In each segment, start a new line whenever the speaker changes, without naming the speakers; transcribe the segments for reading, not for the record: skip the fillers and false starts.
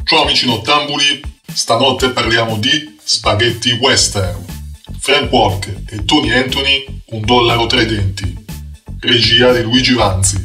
Ciao amici nottambuli, stanotte parliamo di spaghetti western. Frank Walker e Tony Anthony, $1 tra i denti. Regia di Luigi Vanzi,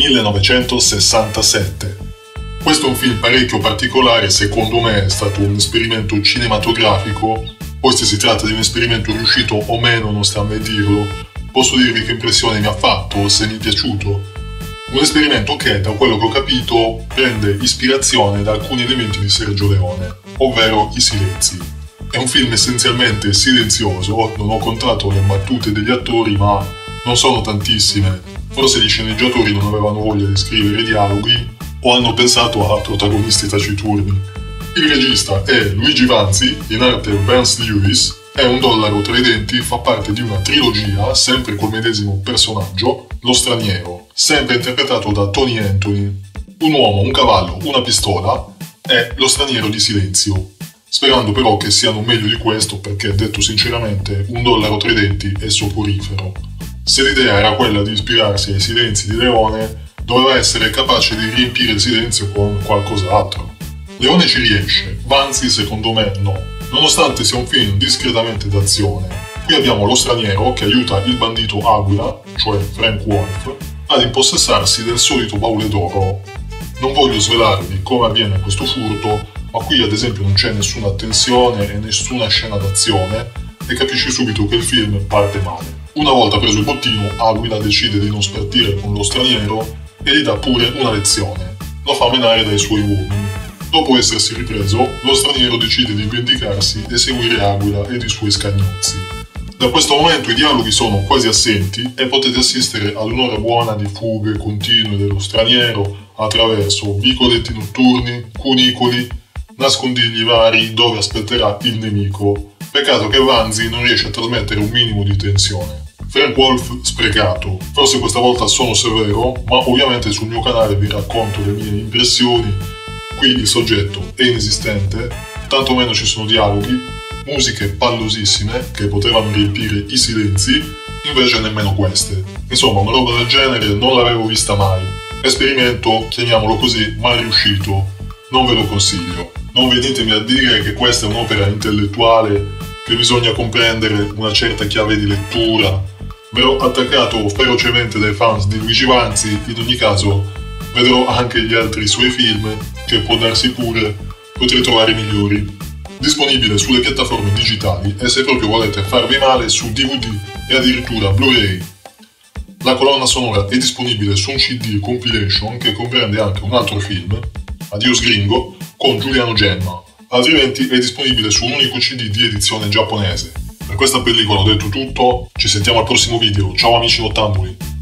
1967. Questo è un film parecchio particolare, secondo me è stato un esperimento cinematografico. Poi se si tratta di un esperimento riuscito o meno non sta a me dirlo. Posso dirvi che impressione mi ha fatto, se mi è piaciuto. Un esperimento che, da quello che ho capito, prende ispirazione da alcuni elementi di Sergio Leone, ovvero i silenzi. È un film essenzialmente silenzioso, non ho contato le battute degli attori, ma non sono tantissime. Forse gli sceneggiatori non avevano voglia di scrivere dialoghi o hanno pensato a protagonisti taciturni. Il regista è Luigi Vanzi, in arte Vance Lewis, è $1 tra i denti, fa parte di una trilogia, sempre col medesimo personaggio, Lo straniero, sempre interpretato da Tony Anthony. Un uomo, un cavallo, una pistola, è Lo straniero di Silenzio. Sperando però che siano meglio di questo, perché detto sinceramente, $1 tra i denti è soporifero. Se l'idea era quella di ispirarsi ai silenzi di Leone, doveva essere capace di riempire il silenzio con qualcos'altro. Leone ci riesce, Vanzi secondo me no, nonostante sia un film discretamente d'azione. Qui abbiamo lo straniero che aiuta il bandito Aguila, cioè Frank Wolf, ad impossessarsi del solito baule d'oro. Non voglio svelarvi come avviene questo furto, ma qui ad esempio non c'è nessuna tensione e nessuna scena d'azione e capisci subito che il film parte male. Una volta preso il bottino, Aguila decide di non spartire con lo straniero e gli dà pure una lezione. Lo fa menare dai suoi uomini. Dopo essersi ripreso, lo straniero decide di vendicarsi e seguire Aguila ed i suoi scagnozzi. Da questo momento i dialoghi sono quasi assenti e potete assistere ad un'ora buona di fughe continue dello straniero attraverso vicoletti notturni, cunicoli, nascondigli vari dove aspetterà il nemico. Peccato che Vanzi non riesce a trasmettere un minimo di tensione. Frank Wolf sprecato. Forse questa volta sono severo, ma ovviamente sul mio canale vi racconto le mie impressioni. Qui il soggetto è inesistente, tanto meno ci sono dialoghi, musiche pallosissime che potevano riempire i silenzi, invece nemmeno queste. Insomma, una roba del genere non l'avevo vista mai. Esperimento, chiamiamolo così, mal riuscito. Non ve lo consiglio. Non venitemi a dire che questa è un'opera intellettuale, che bisogna comprendere una certa chiave di lettura. Verrò attaccato ferocemente dai fans di Luigi Vanzi, in ogni caso vedrò anche gli altri suoi film, che può darsi pure potrei trovare migliori. Disponibile sulle piattaforme digitali e se proprio volete farvi male su DVD e addirittura Blu-ray. La colonna sonora è disponibile su un CD compilation che comprende anche un altro film, Adios Gringo, con Giuliano Gemma, altrimenti è disponibile su un unico CD di edizione giapponese. Per questa pellicola ho detto tutto, ci sentiamo al prossimo video, ciao amici nottambuli!